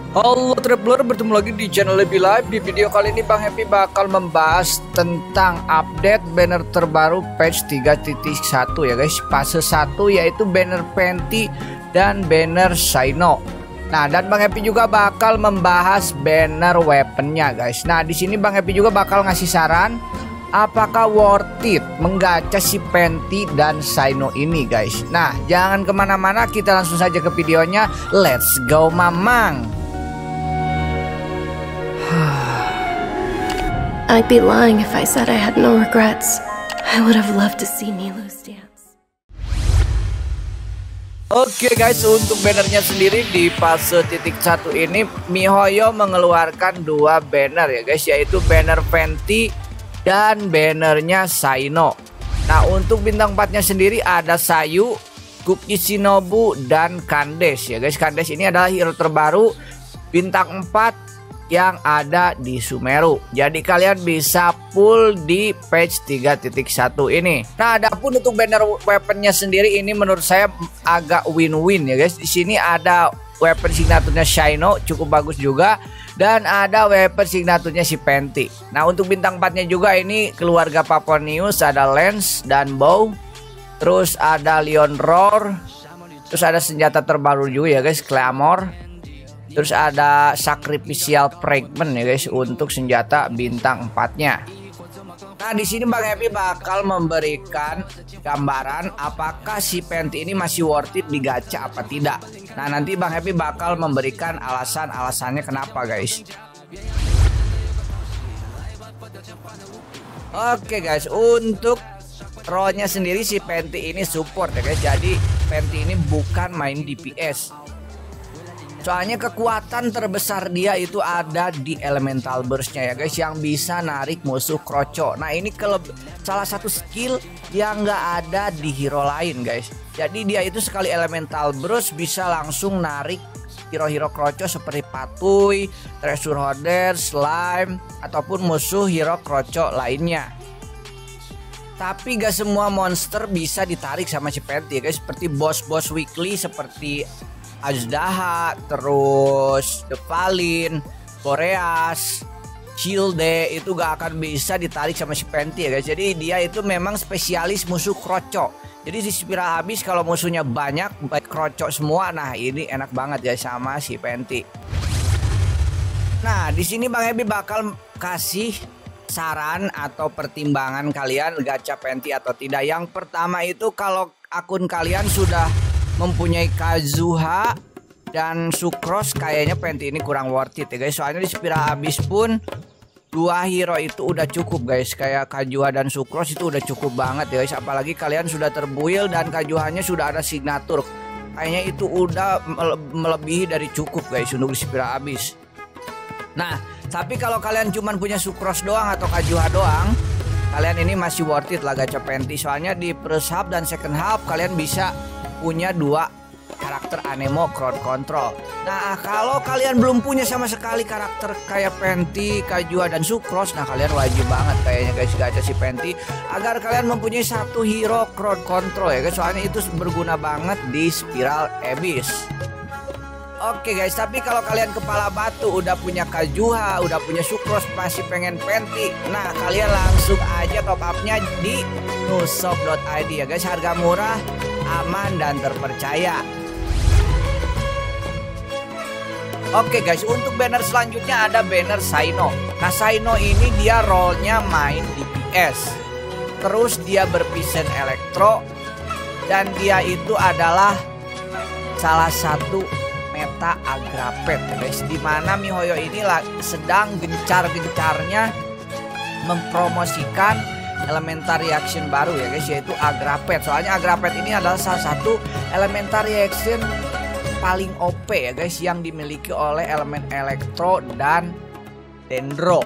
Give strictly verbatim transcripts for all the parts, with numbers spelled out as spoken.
Halo Traveler, bertemu lagi di channel Lebih Live. Di video kali ini Bang Happy bakal membahas tentang update banner terbaru patch tiga titik satu ya guys. Fase satu yaitu banner Fenty dan banner Cyno. Nah, dan Bang Happy juga bakal membahas banner weaponnya guys. Nah, di sini Bang Happy juga bakal ngasih saran apakah worth it menggacha si Fenty dan Cyno ini guys. Nah, jangan kemana-mana, kita langsung saja ke videonya. Let's go mamang. I'd be lying if I said I had no regrets. I would have loved to see Nilou's dance. Oke guys, untuk bannernya sendiri di fase titik satu ini miHoYo mengeluarkan dua banner ya guys, yaitu banner Fenty dan bannernya Cyno. Nah, untuk bintang empatnya sendiri ada Sayu, Kuki Shinobu, dan Candace ya guys. Candace ini adalah hero terbaru bintang empat yang ada di Sumeru. Jadi kalian bisa full di patch tiga titik satu ini. Nah, adapun untuk banner weaponnya sendiri ini menurut saya agak win-win ya guys. Di sini ada weapon signaturnya Cyno, cukup bagus juga, dan ada weapon signaturnya si Fenty. Nah, untuk bintang empatnya juga ini keluarga Paponius, ada Lance dan Bow. Terus ada Leon Roar. Terus ada senjata terbaru juga ya guys, Claymore. Terus ada Sacrificial Fragment ya guys untuk senjata bintang empatnya. Nah, di sini Bang Happy bakal memberikan gambaran apakah si Fenty ini masih worth it digacha apa tidak. Nah, nanti Bang Happy bakal memberikan alasan-alasannya kenapa guys. Oke guys, untuk role-nya sendiri si Fenty ini support ya guys. Jadi Fenty ini bukan main D P S. Soalnya kekuatan terbesar dia itu ada di elemental burstnya ya guys, yang bisa narik musuh kroco. Nah, ini salah satu skill yang nggak ada di hero lain guys. Jadi dia itu sekali elemental burst bisa langsung narik hero-hero kroco seperti Patui, Treasure Hoarder, Slime, ataupun musuh hero kroco lainnya. Tapi gak semua monster bisa ditarik sama si Fenty ya guys. Seperti boss-boss weekly seperti Azhdaha, terus Devalin, Boreas, Shilde itu gak akan bisa ditarik sama si Fenty ya guys. Jadi dia itu memang spesialis musuh kroco. Jadi di spiral habis kalau musuhnya banyak, baik kroco semua. Nah, ini enak banget ya sama si Fenty. Nah, di sini Bang Happy bakal kasih saran atau pertimbangan kalian gacha Fenty atau tidak. Yang pertama itu kalau akun kalian sudah mempunyai Kazuha dan Sucrose, kayaknya Fenty ini kurang worth it ya guys. Soalnya di spiral habis pun dua hero itu udah cukup guys. Kayak Kazuha dan Sucrose itu udah cukup banget ya guys. Apalagi kalian sudah terbuild dan Kazuhanya sudah ada signatur. Kayaknya itu udah melebihi dari cukup guys untuk di spiral habis. Nah, tapi kalau kalian cuman punya Sucrose doang atau Kazuha doang, kalian ini masih worth it lah gacha Fenty. Soalnya di first half dan second half kalian bisa punya dua karakter Anemo crowd control. Nah, kalau kalian belum punya sama sekali karakter kayak Fenty, Kazuha, dan Sucrose, nah kalian wajib banget kayaknya guys gacha si Fenty agar kalian mempunyai satu hero crowd control ya guys. Soalnya itu berguna banget di spiral abyss. Oke guys, tapi kalau kalian kepala batu udah punya Kazuha, udah punya Sucrose, masih pengen Fenty, nah kalian langsung aja top upnya di nushop dot i d ya guys. Harga murah, aman, dan terpercaya. Oke guys, untuk banner selanjutnya ada banner Cyno. Nah, Cyno ini dia role-nya main D P S. Terus dia berpisen elektro, dan dia itu adalah salah satu meta Agrapet ya guys, dimana miHoYo ini sedang gencar-gencarnya mempromosikan elemental reaction baru ya guys, yaitu Agrapet. Soalnya Agrapet ini adalah salah satu elemental reaction paling O P ya guys, yang dimiliki oleh elemen elektro dan dendro.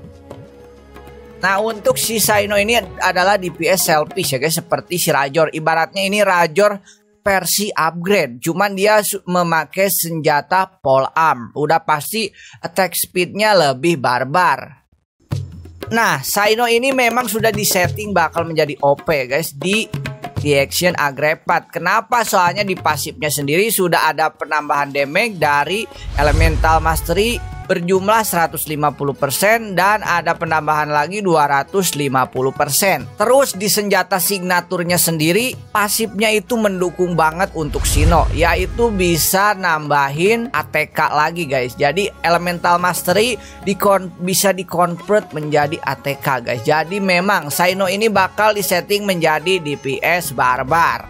Nah, untuk si Cyno ini adalah D P S selfish ya guys, seperti si Rajor. Ibaratnya ini Rajor versi upgrade, cuman dia memakai senjata pole arm. Udah pasti attack speednya lebih barbar. Nah, Cyno ini memang sudah disetting bakal menjadi O P guys di reaction Agrepad. Kenapa? Soalnya di pasifnya sendiri sudah ada penambahan damage dari Elemental Mastery berjumlah seratus lima puluh persen dan ada penambahan lagi dua ratus lima puluh persen. Terus di senjata signaturnya sendiri pasifnya itu mendukung banget untuk Shino, yaitu bisa nambahin A T K lagi guys. Jadi Elemental Mastery dikon bisa dikonvert menjadi A T K guys. Jadi memang Shino ini bakal disetting menjadi D P S barbar.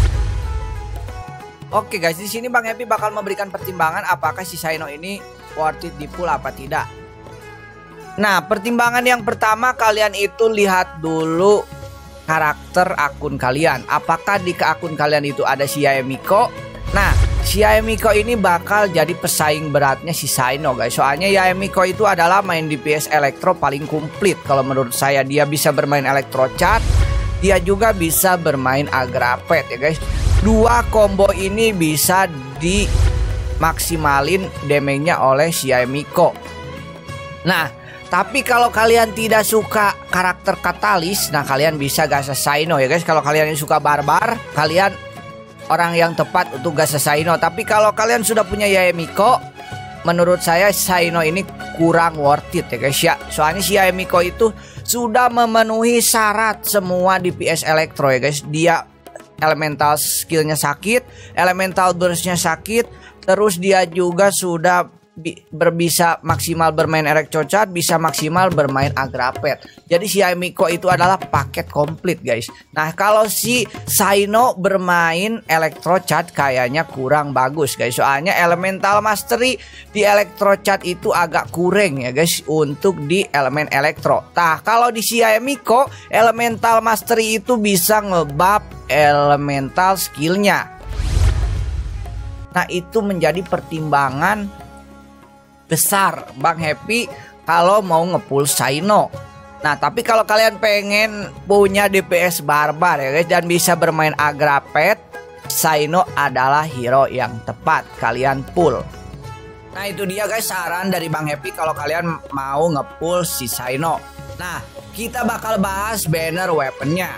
Oke guys, di sini Bang Happy bakal memberikan pertimbangan apakah si Shino ini worth it di pool apa tidak. Nah, pertimbangan yang pertama, kalian itu lihat dulu karakter akun kalian. Apakah di akun kalian itu ada si Yayamiko? Nah, si Yayamiko ini bakal jadi pesaing beratnya si Shino guys. Soalnya Yayamiko itu adalah main D P S elektro paling komplit. Kalau menurut saya, dia bisa bermain elektro chat, dia juga bisa bermain Agrapet ya guys. Dua combo ini bisa dimaksimalin damage-nya oleh si Yayamiko. Nah, tapi kalau kalian tidak suka karakter Katalis, nah kalian bisa gasa Shino ya guys. Kalau kalian yang suka barbar, kalian orang yang tepat untuk gasa Shino. Tapi kalau kalian sudah punya Yayamiko, menurut saya Shino ini kurang worth it ya guys ya. Soalnya si Yayamiko itu sudah memenuhi syarat semua D P S elektro ya guys. Dia elemental skillnya sakit, elemental burstnya sakit, terus dia juga sudah berbisa maksimal bermain Electrochat, bisa maksimal bermain Agrapet. Jadi si Yayamiko itu adalah paket komplit guys. Nah, kalau si Shino bermain Electrochat kayaknya kurang bagus guys. Soalnya Elemental Mastery di Electrochat itu agak kurang ya guys untuk di elemen elektro. Nah, kalau di si Yayamiko Elemental Mastery itu bisa ngebuff elemental skillnya. Nah, itu menjadi pertimbangan besar Bang Happy kalau mau ngepull Shino. Nah, tapi kalau kalian pengen punya D P S barbar ya guys dan bisa bermain Agrapet, Shino adalah hero yang tepat kalian pull. Nah, itu dia guys saran dari Bang Happy kalau kalian mau ngepull si Shino. Nah, kita bakal bahas banner weaponnya.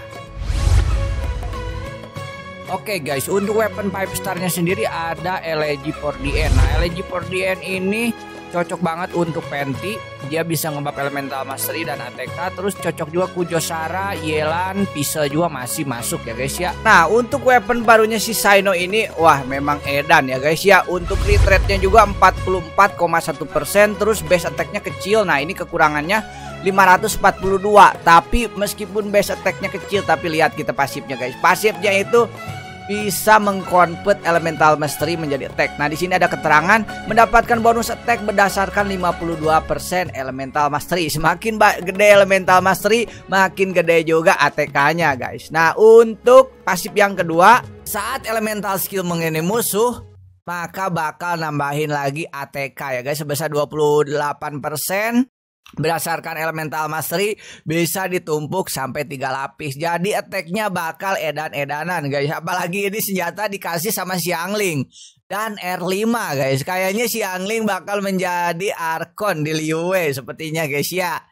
Oke guys, untuk weapon five star-nya sendiri ada Elegy for the End. Nah, Elegy for the End ini cocok banget untuk Penti. Dia bisa ngebuff Elemental Mastery dan A T K. Terus cocok juga Kujosara, Yelan, Pisa juga masih masuk ya guys ya. Nah, untuk weapon barunya si Shino ini, wah memang edan ya guys ya. Untuk crit rate-nya juga empat puluh empat koma satu persen. Terus base attack-nya kecil. Nah, ini kekurangannya lima ratus empat puluh dua. Tapi meskipun base attack-nya kecil, tapi lihat kita pasifnya guys. Pasifnya itu bisa mengkonvert Elemental Mastery menjadi attack. Nah, di sini ada keterangan mendapatkan bonus attack berdasarkan lima puluh dua persen Elemental Mastery. Semakin gede Elemental Mastery, makin gede juga A T K-nya, guys. Nah, untuk pasif yang kedua, saat Elemental skill mengenai musuh, maka bakal nambahin lagi A T K ya, guys, sebesar dua puluh delapan persen. Berdasarkan Elemental Mastery bisa ditumpuk sampai tiga lapis. Jadi attack-nya bakal edan-edanan guys. Apalagi ini senjata dikasih sama Xiangling dan R lima guys. Kayaknya Xiangling bakal menjadi Archon di Liyue sepertinya guys ya.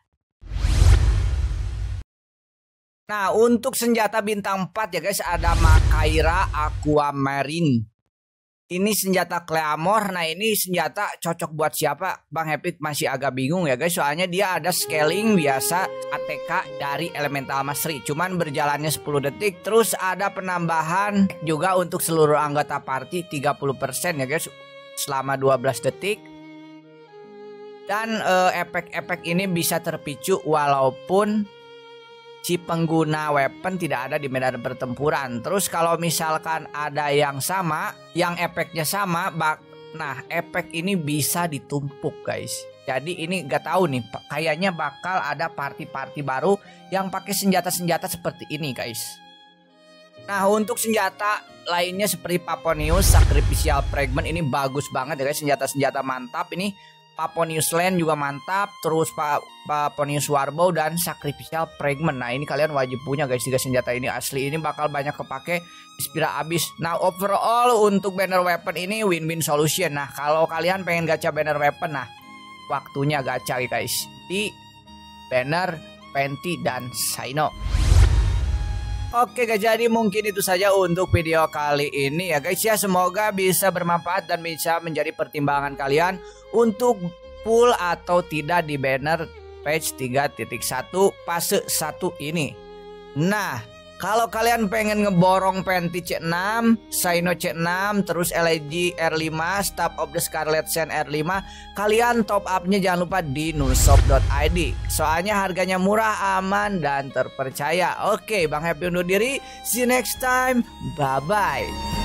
Nah, untuk senjata bintang empat ya guys, ada Makaira Aquamarine. Ini senjata Claymore. Nah, ini senjata cocok buat siapa? Bang Happy masih agak bingung ya guys. Soalnya dia ada scaling biasa A T K dari Elemental Mastery. Cuman berjalannya sepuluh detik. Terus ada penambahan juga untuk seluruh anggota party tiga puluh persen ya guys. Selama dua belas detik. Dan efek-efek uh, ini bisa terpicu walaupun si pengguna weapon tidak ada di medan pertempuran. Terus kalau misalkan ada yang sama, yang efeknya sama, bak nah efek ini bisa ditumpuk guys. Jadi ini gak tahu nih, kayaknya bakal ada party-party baru yang pakai senjata-senjata seperti ini guys. Nah, untuk senjata lainnya seperti Paponius Sacrificial Fragment ini bagus banget ya guys, senjata-senjata mantap ini. Paponius Land juga mantap, terus pa Paponius Warbow dan Sacrificial Fragment. Nah, ini kalian wajib punya guys, tiga senjata ini asli, ini bakal banyak kepake Inspira abis. Nah, overall untuk banner weapon ini win-win solution. Nah, kalau kalian pengen gacha banner weapon, nah waktunya gacha guys di banner Penti dan Shino. Oke guys, jadi mungkin itu saja untuk video kali ini ya guys ya. Semoga bisa bermanfaat dan bisa menjadi pertimbangan kalian untuk full atau tidak di banner patch tiga titik satu fase satu ini. Nah, kalau kalian pengen ngeborong Fenty C enam, Cyno C enam, terus L G R lima, Staff of the Scarlet Sand R lima, kalian top upnya jangan lupa di nulshop dot i d. Soalnya harganya murah, aman, dan terpercaya. Oke, Bang Happy undur diri. See you next time. Bye-bye.